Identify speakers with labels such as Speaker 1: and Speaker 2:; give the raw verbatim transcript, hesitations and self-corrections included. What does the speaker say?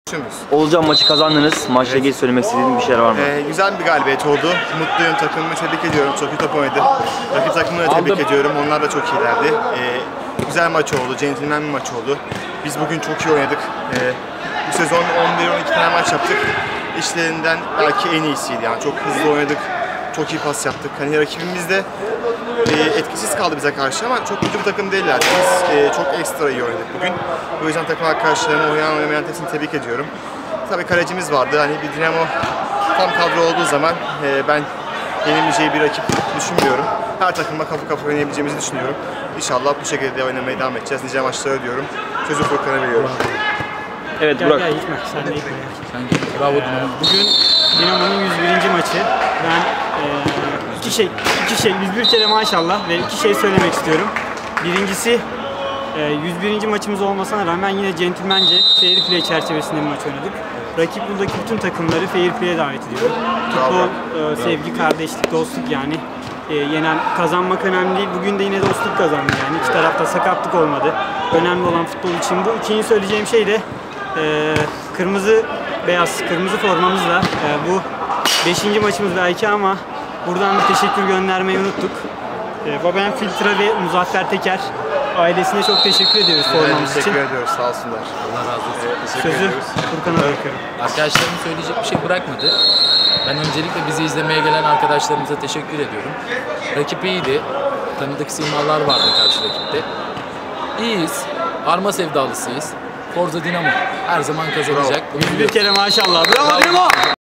Speaker 1: Oğulcan, maçı kazandınız. Maçla ilgili evet. söylemek istediğin bir şeyler var mı?
Speaker 2: Ee, güzel bir galibiyet oldu. Mutluyum, takımımı tebrik ediyorum. Çok iyi top oynadı. Rakip takımını da tebrik Aldım. ediyorum. Onlar da çok iyilerdi. Ee, güzel maç oldu, centilmen bir maç oldu. Biz bugün çok iyi oynadık. Ee, bu sezon on bir on iki tane maç yaptık. İşlerinden belki en iyisiydi yani. Çok hızlı oynadık, çok iyi pas yaptık. Hani rakibimiz de e, etkisiz kaldı bize karşı ama çok kötü bir takım değiller. Biz e, çok ekstra iyi oynadık bugün. Bu yüzden takım arkadaşlarımı, oynayan oynamayan hepsini tebrik ediyorum. Tabii kalecimiz vardı. Hani bir Dinamo tam kadro olduğu zaman e, ben yenilmeyeceği bir rakip düşünmüyorum. Her takımla kafa kafa oynayabileceğimizi düşünüyorum. İnşallah bu şekilde oynamaya devam edeceğiz. Nice maçlara diyorum. Sözü Furkan'a veriyorum.
Speaker 1: Evet
Speaker 3: gel,
Speaker 1: Burak.
Speaker 3: Gel gitme, sen de gitme.
Speaker 4: Sen gel. Bravo Dinamo.
Speaker 3: Bugün Dinamo'nun yüz birinci maçı. Ben e, iki şey, iki şey, yüz bir kere maşallah ve iki şey söylemek istiyorum. Birincisi, e, yüz birinci maçımız olmasına rağmen yine centilmence fair play çerçevesinde bir maç oynadık. Rakip buradaki bütün takımları fair play'e davet ediyorum. Futbol, e, sevgi, kardeşlik, dostluk yani. E, yenen, kazanmak önemli değil. Bugün de yine dostluk kazandı yani. İki tarafta sakatlık olmadı. Önemli olan futbol için bu. İkinci söyleyeceğim şey de e, kırmızı beyaz, kırmızı formamızla e, bu beşinci maçımız belki ama buradan bir teşekkür göndermeyi unuttuk. E, Babayan Filtre ve Muzaffer Teker ailesine çok teşekkür ediyoruz formamız
Speaker 2: evet,
Speaker 3: için.
Speaker 2: Teşekkür ediyoruz, sağ olsunlar.
Speaker 4: Allah razı olsun.
Speaker 2: Evet, teşekkür
Speaker 3: Sözü
Speaker 2: ediyoruz.
Speaker 3: Furkan'a bırakıyorum.
Speaker 4: Arkadaşlarım söyleyecek bir şey bırakmadı. Ben öncelikle bizi izlemeye gelen arkadaşlarımıza teşekkür ediyorum. Rakip iyiydi. Tanıdık simalar vardı karşı rakipte. İyiyiz. Arma sevdalısıyız. Forza Dinamo her zaman kazanacak.
Speaker 3: yüz bir kere maşallah. Bravo, Bravo. Dinamo!